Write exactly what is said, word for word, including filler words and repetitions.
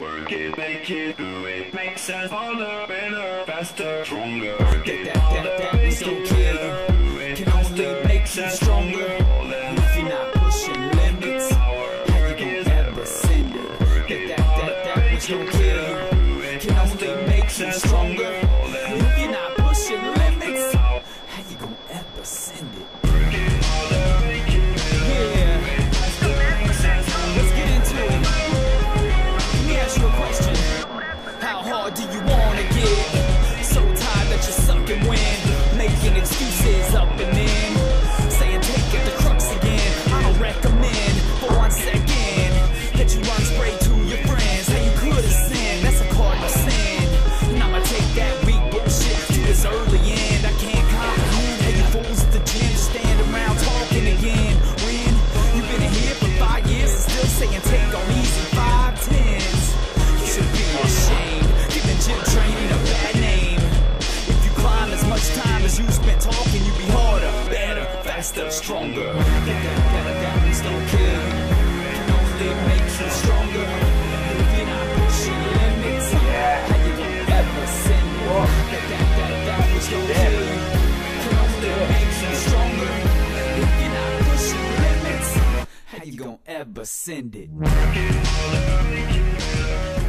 Work it, make it, do it, makes us harder, better, faster, stronger. That, that, that, that was don't kill you, can only make you stronger. If you're not pushing limits, how you gon' ever send it? That, that, that, that was don't kill you, can only make you stronger. If you're not pushing limits, how you gon' ever send it? Do you wanna get so tired that you're sucking wind, making excuses up and in, saying take it to crux again? I don't recommend for one second that you run straight to your friends. How you could have sinned, that's a cardinal sin. And I'ma take that weak bullshit to this early end. I can't comprehend how you fools at the gym stand around talking again. When you've been in here for five years and still saying take on easy five tens, you should be ashamed. Gym training a bad name. If you climb as much time as you spent talking, you'd be harder, better, faster, stronger. That, that, that, that ones don't kill you, can only make you stronger. If you're not pushing limits, how you gon' ever send it? That, that, that, that ones don't kill you, can only make you stronger. If you're not pushing limits, how you gon' ever send it?